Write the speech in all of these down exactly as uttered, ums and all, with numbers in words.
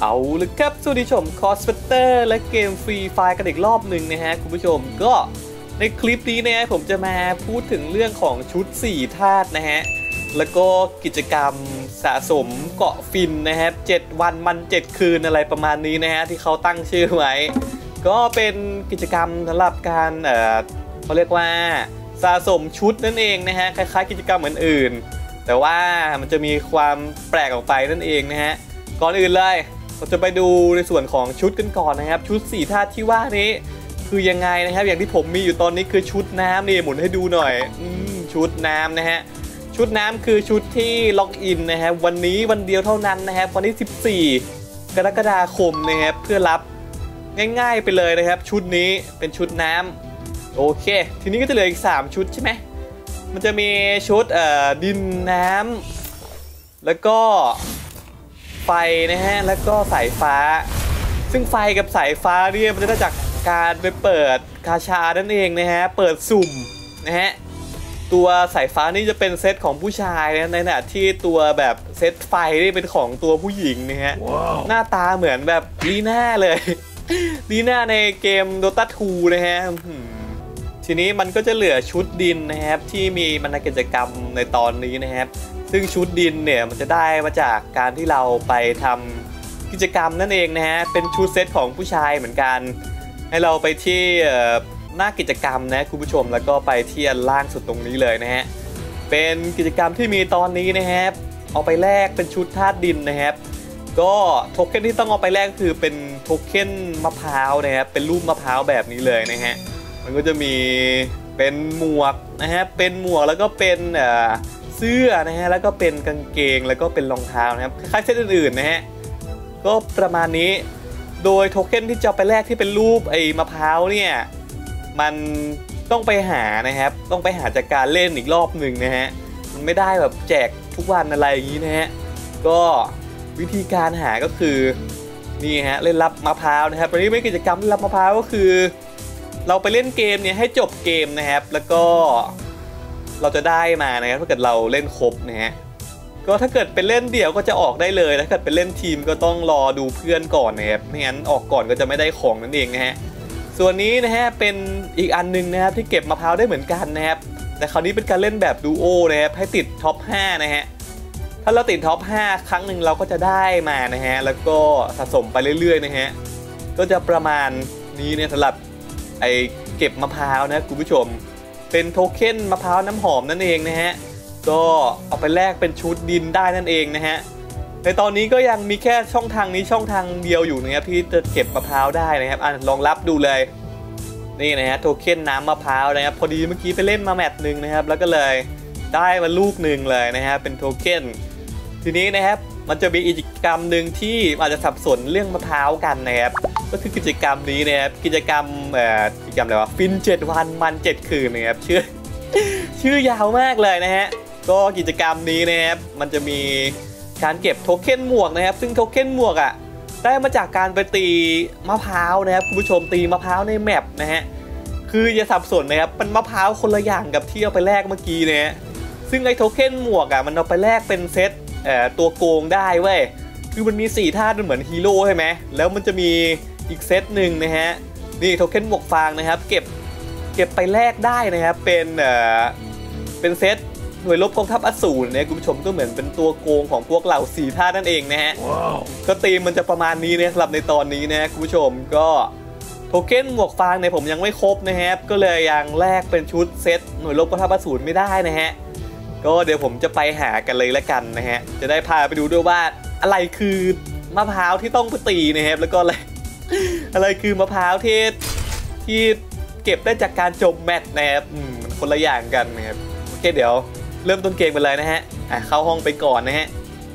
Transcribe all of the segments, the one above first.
เอาเลยครับสวัสดีชมคอสเฟเตอร์และเกมฟรีไฟกันอีกรอบหนึ่งนะฮะคุณผู้ชมก็ในคลิปนี้นะฮะผมจะมาพูดถึงเรื่องของชุดสี่ธาตุนะฮะแล้วก็กิจกรรมสะสมเกาะฟินนะครับเจ็ดวันมันเจ็ดคืนอะไรประมาณนี้นะฮะที่เขาตั้งชื่อไว้ก็เป็นกิจกรรมสำหรับการเอ่อเขาเรียกว่าสะสมชุดนั่นเองนะฮะคล้ายๆกิจกรรมอื่นๆแต่ว่ามันจะมีความแปลกออกไปนั่นเองนะฮะก่อนอื่นเลยเราจะไปดูในส่วนของชุดกันก่อนนะครับชุดสี่ธาตุที่ว่านี้คือยังไงนะครับอย่างที่ผมมีอยู่ตอนนี้คือชุดน้ำนี่หมุนให้ดูหน่อยอชุดน้ำนะฮะชุดน้ำคือชุดที่ล็อกอินนะครับวันนี้วันเดียวเท่านั้นนะครับวันที่สิบสี่กรกฎาคมนะครับเพื่อรับง่ายๆไปเลยนะครับชุดนี้เป็นชุดน้ำโอเคทีนี้ก็จะเหลืออีกสามชุดใช่ไหมมันจะมีชุดเอ่อดินน้ำแล้วก็ไฟนะฮะแล้วก็สายฟ้าซึ่งไฟกับสายฟ้าเนี่ยมันจะได้จากการไปเปิดกาชานั่นเองนะฮะเปิดสุ่มนะฮะตัวสายฟ้านี่จะเป็นเซตของผู้ชายนะในขณะที่ตัวแบบเซตไฟนี่เป็นของตัวผู้หญิงนะฮะ wow. หน้าตาเหมือนแบบลีน่าเลยลีน่าในเกม โดต้า ทูนะฮะทีนี้มันก็จะเหลือชุดดินนะครับที่มีบรรณากิจกรรมในตอนนี้นะครับซึ่งชุดดินเนี่ยมันจะได้มาจากการที่เราไปทำกิจกรรมนั่นเองนะฮะเป็นชุดเซตของผู้ชายเหมือนกันให้เราไปที่หน้ากิจกรรมนะคุณผู้ชมแล้วก็ไปที่อันล่างสุดตรงนี้เลยนะฮะเป็นกิจกรรมที่มีตอนนี้นะครับเอาไปแลกเป็นชุดธาตุดินนะครับก็โทเค็นที่ต้องเอาไปแลกคือเป็นโทเค็นมะพร้าวนะครับเป็นรูปมะพร้าวแบบนี้เลยนะฮะมันก็จะมีเป็นหมวกนะฮะเป็นหมวกแล้วก็เป็นเสื้อนะฮะแล้วก็เป็นกางเกงแล้วก็เป็นรองเท้านะครับคล้ายๆเซตอื่นๆนะฮะก็ประมาณนี้โดยโทเค็นที่จะไปแลกที่เป็นรูปไอ้มะพร้าวเนี่ยมันต้องไปหานะครับต้องไปหาจากการเล่นอีกรอบหนึ่งนะฮะมันไม่ได้แบบแจกทุกวันอะไรอย่างนี้นะฮะก็วิธีการหาก็คือนี่ฮะเล่นรับมะพร้าวนะครับวันนี้เป็นกิจกรรมเล่นรับมะพร้าวก็คือเราไปเล่นเกมเนี่ยให้จบเกมนะครับแล้วก็เราจะได้มานะครับถ้าเกิดเราเล่นครบนะฮะก็ถ้าเกิดเป็นเล่นเดี่ยวก็จะออกได้เลยถ้าเกิดเป็นเล่นทีมก็ต้องรอดูเพื่อนก่อนนะครับไม่งั้นออกก่อนก็จะไม่ได้ของนั่นเองนะฮะส่วนนี้นะฮะเป็นอีกอันนึงนะครับที่เก็บมะพร้าวได้เหมือนกันนะครับแต่คราวนี้เป็นการเล่นแบบดูโอนะครับให้ติดท็อปห้านะฮะถ้าเราติดท็อปห้าครั้งหนึ่งเราก็จะได้มานะฮะแล้วก็สะสมไปเรื่อยๆนะฮะก็จะประมาณนี้เนี่ยสำหรับไอเก็บมะพร้าวนะคุณผู้ชมเป็นโทเค็นมะพร้าวน้ำหอมนั่นเองนะฮะก็เอาไปแลกเป็นชุดดินได้นั่นเองนะฮะในตอนนี้ก็ยังมีแค่ช่องทางนี้ช่องทางเดียวอยู่นะครับที่จะเก็บมะพร้าวได้นะครับอ่ะลองรับดูเลยนี่นะฮะโทเค็นน้ำมะพร้าวนะครับพอดีเมื่อกี้ไปเล่นมาแมตช์หนึ่งนะครับแล้วก็เลยได้มาลูกหนึ่งเลยนะฮะเป็นโทเค็นทีนี้นะครับมันจะมีกิจกรรมหนึ่งที่อาจจะสับสนเรื่องมะพร้าวกันนะครับก็คือกิจกรรมนี้นะครับกิจกรรมเอ่อกิจกรรมอะไรวะฟินเจ็ดวันมันเจ็ดคืนนะครับชื่อชื่อยาวมากเลยนะฮะก็กิจกรรมนี้นะครับมันจะมีการเก็บโทเค็นหมวกนะครับซึ่งโทเค็นหมวกอ่ะได้มาจากการไปตีมะพร้าวนะครับคุณผู้ชมตีมะพร้าวในแมปนะฮะคืออย่าสับสนนะครับเป็นมะพร้าวคนละอย่างกับที่เอาไปแลกเมื่อกี้นะฮะซึ่งไอ้โทเค็นหมวกอ่ะมันเอาไปแลกเป็นเซตเอ่อตัวโกงได้เว้ยคือมันมีสี่ธาตุเหมือนฮีโร่ใช่ไหมแล้วมันจะมีอีกเซตหนึ่งนะฮะนี่โทเค็นหมวกฟางนะครับเก็บเก็บไปแลกได้นะครับเป็นเอ่อเป็นเซตหน่วยรบกองทัพอสูรเนี่ยคุณผู้ชมก็เหมือนเป็นตัวโกงของพวกเหล่าสี่ธาตุนั่นเองนะฮะ wow. ก็ตีมมันจะประมาณนี้นะสำหรับในตอนนี้นะคุณผู้ชมก็โทเค็นหมวกฟางเนี่ยผมยังไม่ครบนะครับก็เลยยังแลกเป็นชุดเซตหน่วยรบกองทัพอสูรไม่ได้นะฮะก็เดี๋ยวผมจะไปหากันเลยละกันนะฮะจะได้พาไปดูด้วยว่าอะไรคือมะพร้าวที่ต้องไปตีนะครับแล้วก็อะไรอะไรคือมะพร้าวที่ที่เก็บได้จากการจบแมตช์นะครับอืมมันคนละอย่างกันนะครับโอเคเดี๋ยวเริ่มต้นเกมไปเลยนะฮะอ่ะเข้าห้องไปก่อนนะฮะ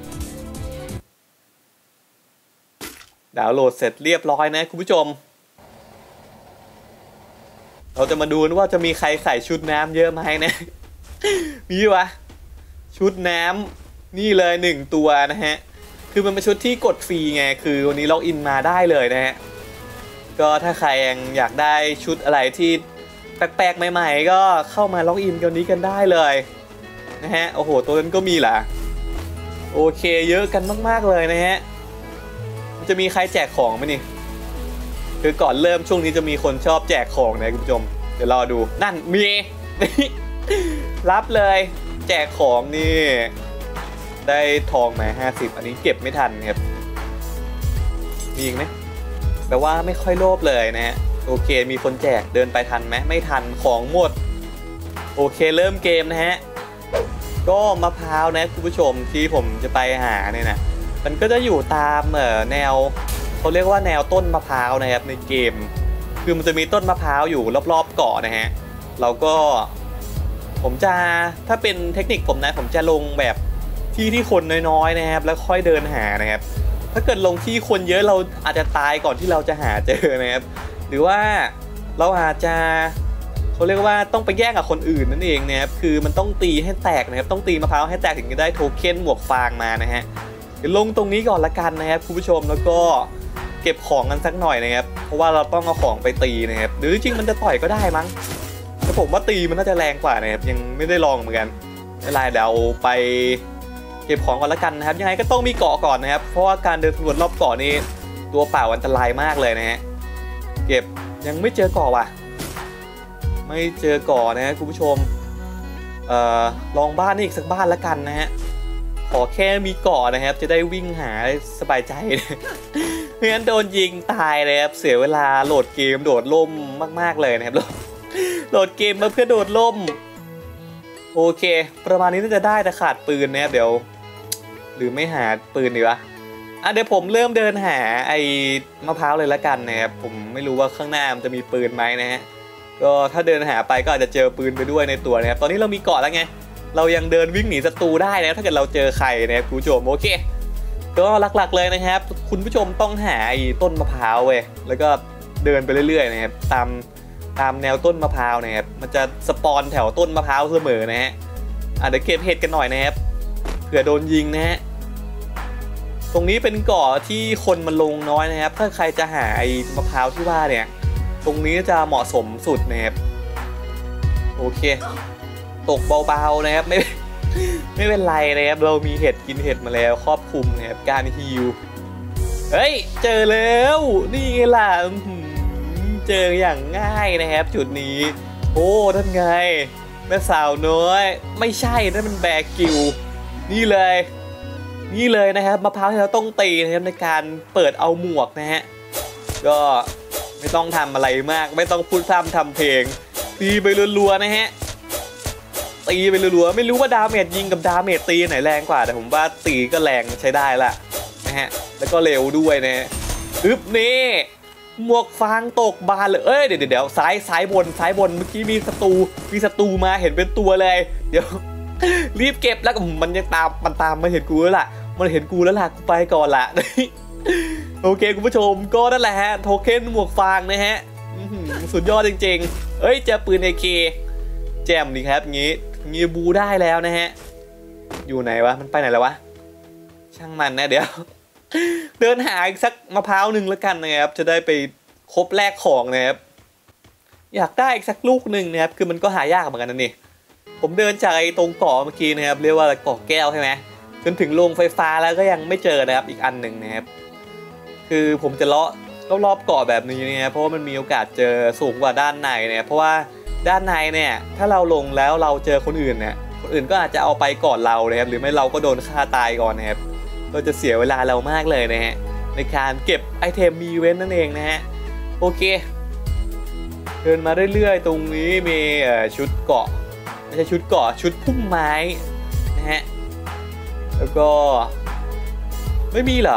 ดาวน์โหลดเสร็จเรียบร้อยนะคุณผู้ชมเราจะมาดูว่าจะมีใครใส่ชุดน้ำเยอะไหมนะมีวะชุดน้ำนี่เลยหนึ่งตัวนะฮะคือมันเป็นชุดที่กดฟรีไงคือวันนี้ล็อกอินมาได้เลยนะฮะก็ถ้าใครยังอยากได้ชุดอะไรที่แปลกๆใหม่ๆก็เข้ามาล็อกอินกันนี้กันได้เลยนะฮะโอ้โหตัวนั้นก็มีเหรอโอเคเยอะกันมากๆเลยนะฮะจะมีใครแจกของไหมนี่คือก่อนเริ่มช่วงนี้จะมีคนชอบแจกของนะคุณผู้ชมเดี๋ยวรอดูนั่นมี รับเลยแจกของนี่ได้ทองมาห้าสิบอันนี้เก็บไม่ทันครับมีอีกไหมแปลว่าไม่ค่อยโลภเลยนะฮะโอเคมีคนแจกเดินไปทันไหมไม่ทันของหมดโอเคเริ่มเกมนะฮะก็มะพร้าวนะคุณผู้ชมที่ผมจะไปหาเนี่ยนะมันก็จะอยู่ตามเอ่อแนวเขาเรียกว่าแนวต้นมะพร้าวนะครับในเกมคือมันจะมีต้นมะพร้าวอยู่รอบๆเกาะนะฮะเราก็ผมจะถ้าเป็นเทคนิคผมนะผมจะลงแบบที่ที่คนน้อยๆนะครับแล้วค่อยเดินหานะครับถ้าเกิดลงที่คนเยอะเราอาจจะตายก่อนที่เราจะหาเจอนะครับหรือว่าเราอาจจะเขาเรียกว่าต้องไปแย่งกับคนอื่นนั่นเองนะครับคือมันต้องตีให้แตกนะครับต้องตีมะพร้าวให้แตกถึงจะได้โทเค็นหมวกฟางมานะฮะเดี๋ยวลงตรงนี้ก่อนละกันนะครับคุณผู้ชมแล้วก็เก็บของกันสักหน่อยนะครับเพราะว่าเราต้องเอาของไปตีนะครับหรือจริงๆมันจะต่อยก็ได้มั้งแต่ผมว่าตีมันน่าจะแรงกว่านะครับยังไม่ได้ลองเหมือนกันไม่เป็นไรเดี๋ยวไปเก็บของก่อนละกันนะครับยังไงก็ต้องมีเกาะก่อนนะครับเพราะว่าการเดินสำรวจรอบเกาะนี้ตัวเปล่าอันตรายมากเลยนะฮะเก็บยังไม่เจอเกาะว่ะไม่เจอเกาะนะฮะคุณผู้ชมเอ่อลองบ้านนี่อีกสักบ้านละกันนะฮะขอแค่มีเกาะนะครับจะได้วิ่งหาสบายใจไม่งั้นโดนยิงตายเลยครับเสียเวลาโหลดเกมโดดล่มมากๆเลยนะครับโหลดเกมมาเพื่อโดดล่มโอเคประมาณนี้น่าจะได้แต่ขาดปืนนะครับเดี๋ยวหรือไม่หาปืนดีวะอ่ะเดี๋ยวผมเริ่มเดินหาไอ้มะพร้าวเลยละกันนะครับผมไม่รู้ว่าข้างหน้ามันจะมีปืนไหมนะฮะก็ถ้าเดินหาไปก็อาจจะเจอปืนไปด้วยในตัวนะครับตอนนี้เรามีเกาะแล้วไงเรายังเดินวิ่งหนีศัตรูได้นะถ้าเกิดเราเจอใครนะครับคุณผู้ชมโอเคก็หลักๆเลยนะครับคุณผู้ชมต้องหาไอ้ต้นมะพร้าวเว้ยแล้วก็เดินไปเรื่อยๆนะครับตามตามแนวต้นมะพร้าวนะครับมันจะสปอนแถวต้นมะพร้าวเสมอนะฮะอ่ะเดี๋ยวเก็บเห็ดกันหน่อยนะครับเผื่อโดนยิงนะฮะตรงนี้เป็นเกาะที่คนมันลงน้อยนะครับถ้าใครจะหาไอ้มะพร้าวที่ว่าเนี่ยตรงนี้จะเหมาะสมสุดนะครับโอเคตกเบาๆนะครับไม่ไม่เป็นไรนะครับเรามีเห็ดกินเห็ดมาแล้วครอบคลุมนะครับการฮีลเฮ้ยเจอแล้วนี่ไงล่ะเจออย่างง่ายนะครับจุดนี้โอ้ท่านไงแม่สาวน้อยไม่ใช่นั่นมันแบกิวนี่เลยนี่เลยนะครับมะพร้าวที่เราต้องตีนะครับในการเปิดเอาหมวกนะฮะก็ไม่ต้องทำอะไรมากไม่ต้องพูดพร่ำทำเพลงตีไปรัวๆนะฮะตีไปรัวๆไม่รู้ว่าดาเมจยิงกับดาเมจตีไหนแรงกว่าแต่ผมว่าตีก็แรงใช้ได้ละนะฮะแล้วก็เร็วด้วยนะอึ๊บนี่หมวกฟางตกบานเลยเอ้ยเดี๋ยวเดี๋ยวซ้ายซ้ายบนซ้ายบนเมื่อกี้มีศัตรูมีศัตรูมาเห็นเป็นตัวเลยเดี๋ยวรีบเก็บแล้วมันยังตามมันตามมาเห็นกูแล้วล่ะมันเห็นกูแล้วล่ะกูไปก่อนละโอเคคุณผู้ชมก็นั่นแหละฮะโทเค็นหมวกฟางนะฮะสุดยอดจริงๆเอ้ยเจอปืน เอ เค แจมดีครับงี้งี้บูได้แล้วนะฮะอยู่ไหนวะมันไปไหนแล้ววะช่างมันนะเดี๋ยวเดินหาอีกสักมะพร้าวหนึ่งแล้วกันนะครับจะได้ไปครบแลกของนะครับอยากได้อีกสักลูกหนึ่งนะครับคือมันก็หายากเหมือนกันนะนี่ผมเดินจากไอ้ตรงเกาะเมื่อกี้นะครับเรียกว่าเกาะแก้วใช่ไหมจนถึงโรงไฟฟ้าแล้วก็ยังไม่เจอนะครับอีกอันหนึ่งนะครับคือผมจะเลาะรอบๆเกาะแบบนี้นะครับเพราะว่ามันมีโอกาสเจอสูงกว่าด้านในเนี่ยเพราะว่าด้านในเนี่ยถ้าเราลงแล้วเราเจอคนอื่นเนี่ยคนอื่นก็อาจจะเอาไปก่อนเรานะครับหรือไม่เราก็โดนฆ่าตายก่อนนะครับก็จะเสียเวลาเรามากเลยนะฮะในการเก็บไอเทมมีเว้นนั่นเองนะฮะโอเคเดินมาเรื่อยๆตรงนี้มีชุดเกาะไม่ใช่ชุดเกาะชุดพุ่มไม้นะฮะแล้วก็ไม่มีเหรอ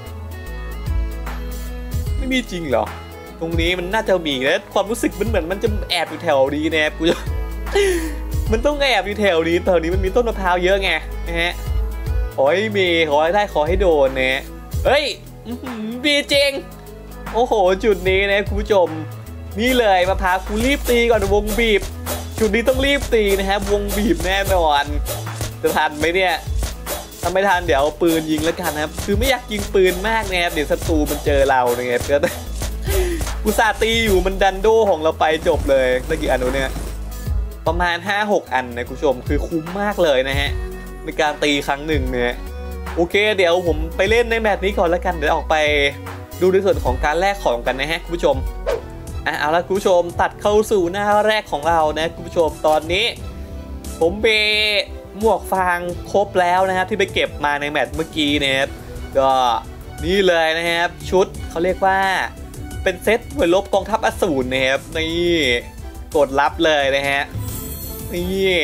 ไม่มีจริงเหรอตรงนี้มันน่าจะมีแล้วความรู้สึกมันเหมือนมันจะแอบอยู่แถวนี้นะกูจะมันต้องแอบอยู่แถวนี้แถวนี้มันมีต้นมะพร้าวเยอะไงนะฮะขอให้มีขอให้ได้ขอให้โดนนะเฮ้ยมีจริงโอ้โหจุดนี้นะคุณผู้ชมนี่เลยมะพร้าวกูรีบตีก่อนวงบีบจุดนี้ต้องรีบตีนะครับวงบีบแน่นอนจะทันไหมเนี่ยถ้าไม่ทันเดี๋ยวปืนยิงแล้วกันนะครับคือไม่อยากยิงปืนมากนะครับเดี๋ยวศัตรูมันเจอเราเนี่ยก็กูซาตีอยู่มันดันโดของเราไปจบเลยตะกี้อันนู้นเนี่ยประมาณ ห้าหก อันนะคุณผู้ชมคือคุ้มมากเลยนะฮะในการตีครั้งหนึ่งเนี่ยโอเคเดี๋ยวผมไปเล่นในแมตช์นี้ก่อนแล้วกันเดี๋ยวออกไปดูในส่วนของการแลกของกันนะฮะคุณผู้ชมอ่ะเอาละคุณผู้ชมตัดเข้าสู่หน้าแรกของเรานะคุณผู้ชมตอนนี้ผมเบหมวกฟางครบแล้วนะครับที่ไปเก็บมาในแมตช์เมื่อกี้นะครับก็นี่เลยนะครับชุดเขาเรียกว่าเป็นเซตหน่วยรบกองทัพอสูรนะครับนี่กดรับเลยนะฮะนี่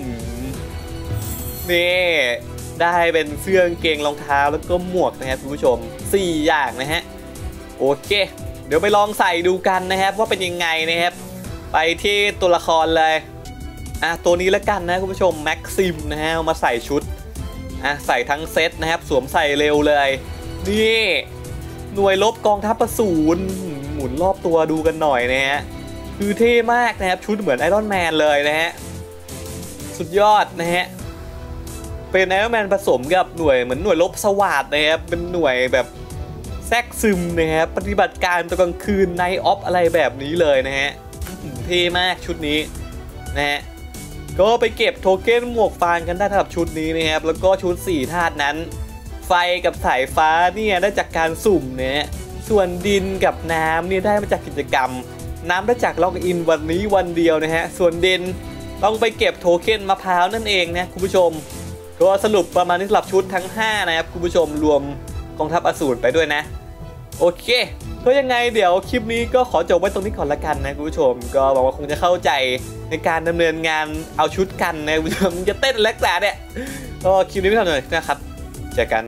นี่ได้เป็นเสื้อกางเกงรองเท้าแล้วก็หมวกนะครับคุณผู้ชมสี่อย่างนะฮะโอเคเดี๋ยวไปลองใส่ดูกันนะครับว่าเป็นยังไงนะครับไปที่ตัวละครเลยอ่ะตัวนี้แล้วกันนะคุณผู้ชมแม็กซิมนะฮะมาใส่ชุดอ่ะใส่ทั้งเซตนะครับสวมใส่เร็วเลยนี่หน่วยรบกองทัพอสูรหมุนรอบตัวดูกันหน่อยนะฮะคือเท่มากนะครับชุดเหมือนไอรอนแมนเลยนะฮะสุดยอดนะฮะเป็นไอรอนแมนผสมกับหน่วยเหมือนหน่วยรบสวาทนะครับเป็นหน่วยแบบแทรกซึมนะครับปฏิบัติการตอนกลางคืนไนท์ออฟอะไรแบบนี้เลยนะฮะเท่มากชุดนี้นะฮะก็ไปเก็บโทเค็นหมวกฟางกันได้สำหรับชุดนี้นะครับแล้วก็ชุดสี่ธาตุนั้นไฟกับสายฟ้าเนี่ยได้จากการสุ่มเนี่ยส่วนดินกับน้ำเนี่ยได้มาจากกิจกรรมน้ำได้จากล็อกอินวันนี้วันเดียวนะฮะส่วนดินต้องไปเก็บโทเค็นมะพร้าวนั่นเองนะคุณผู้ชมก็สรุปประมาณนี้สำหรับชุดทั้งห้านะครับคุณผู้ชมรวมกองทัพอสูรไปด้วยนะโอเคก็ยังไงเดี๋ยวคลิปนี้ก็ขอจบไว้ตรงนี้ก่อนละกันนะคุณผู้ชมก็หวังว่าคงจะเข้าใจในการดำเนินงานเอาชุดกันนะคุณผู้ชมจะเต้นแลกแต่เนี่ยก็คลิปนี้ไม่ทำเลยนะครับเจอกัน